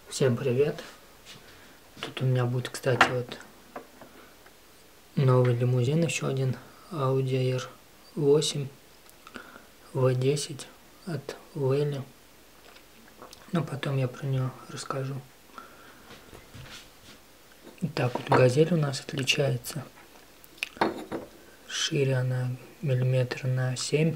Всем привет! Тут у меня будет, кстати, вот новый лимузин, еще один Audi R8 V10 от Вэлли. Но потом я про него расскажу. Так вот, газель у нас отличается. Шире она миллиметр на 7.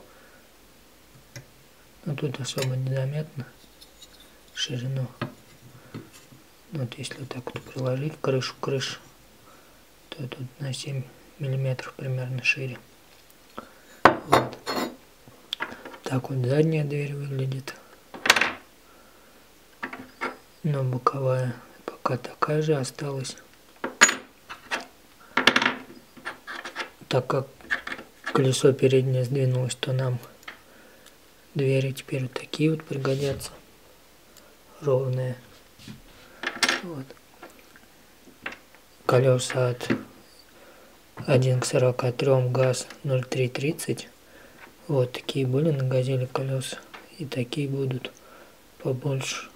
Но тут особо незаметно ширину. Вот если вот так вот приложить крышу, то тут на 7 миллиметров примерно шире. Вот. Так вот задняя дверь выглядит. Но боковая пока такая же осталась. Так как колесо переднее сдвинулось, то нам двери теперь вот такие вот пригодятся. Ровные. Вот. Колеса от 1 к 43, газ 0,330. Вот такие были на газели колеса. И такие будут побольше.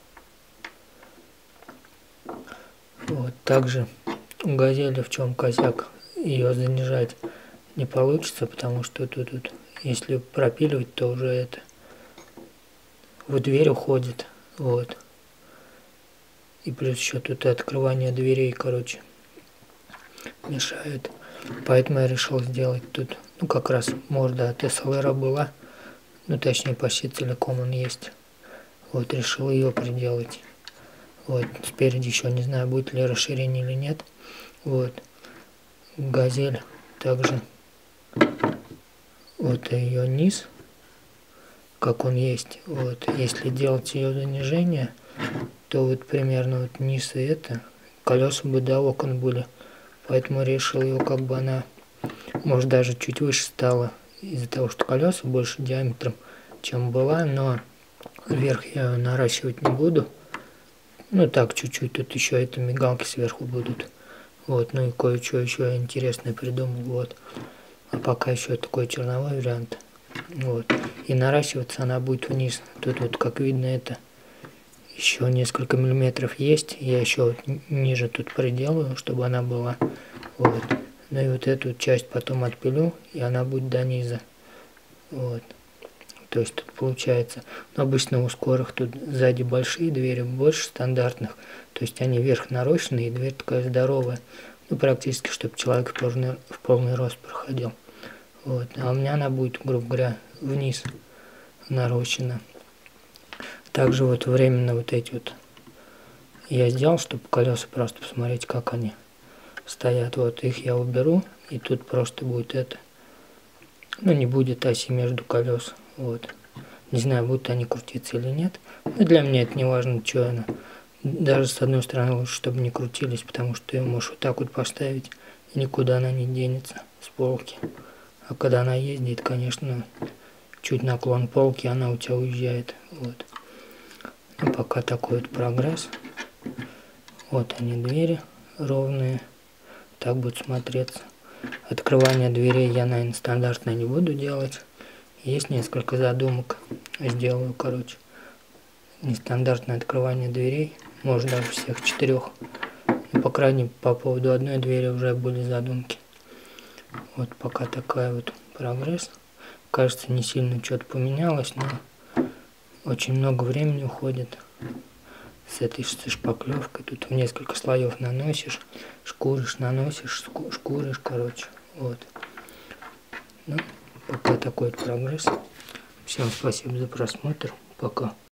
Вот. Также у газели в чем косяк, ее занижать не получится, потому что тут если пропиливать, то уже это в дверь уходит. Вот. И плюс еще тут открывание дверей, короче, мешает. Поэтому я решил сделать тут, как раз морда от SLR была, точнее почти целиком он есть. Вот, решил ее приделать. Вот, спереди еще не знаю, будет ли расширение или нет. Вот, газель также, вот ее низ, как он есть. Вот, если делать ее занижение, то вот примерно вот низ и это, колеса бы до окон были. Поэтому решил ее, как бы она, может, даже чуть выше стала, из-за того, что колеса больше диаметром, чем была, но вверх я ее наращивать не буду. Так, чуть-чуть, тут еще это мигалки сверху будут. Вот, и кое-что еще интересное придумал, вот. А пока еще такой черновой вариант. Вот. И наращиваться она будет вниз. Тут вот, как видно, это еще несколько миллиметров есть. Я еще вот ниже тут приделаю, чтобы она была. Вот. Ну и вот эту часть потом отпилю, и она будет до низа. Вот. То есть тут получается, обычно у скорых тут сзади большие двери, больше стандартных. То есть они вверх нарощенные, и дверь такая здоровая. Практически, чтобы человек в полный рост проходил. Вот. А у меня она будет, грубо говоря, вниз нарощена. Также вот временно вот эти вот я сделал, чтобы колеса просто посмотреть, как они стоят. Вот их я уберу, и тут просто будет это. Не будет оси между колес. Вот. Не знаю, будут они крутиться или нет. Но для меня это не важно, что она. Даже с одной стороны лучше, чтобы не крутились, потому что ее можешь вот так вот поставить, и никуда она не денется с полки. А когда она ездит, конечно, чуть наклон полки, она у тебя уезжает. Вот. Пока такой вот прогресс. Вот они, двери ровные. Так будет смотреться. Открывание дверей я, наверное, стандартно не буду делать. Есть несколько задумок. Сделаю, короче, нестандартное открывание дверей. Может, даже всех 4. По крайней мере, по поводу одной двери уже были задумки. Вот пока такая вот прогресс. Кажется, не сильно что-то поменялось, но очень много времени уходит с этой шпаклевкой. Тут в несколько слоев наносишь, шкуришь, наносишь, шкуришь, короче. Вот. Пока такой вот прогресс. Всем спасибо за просмотр. Пока.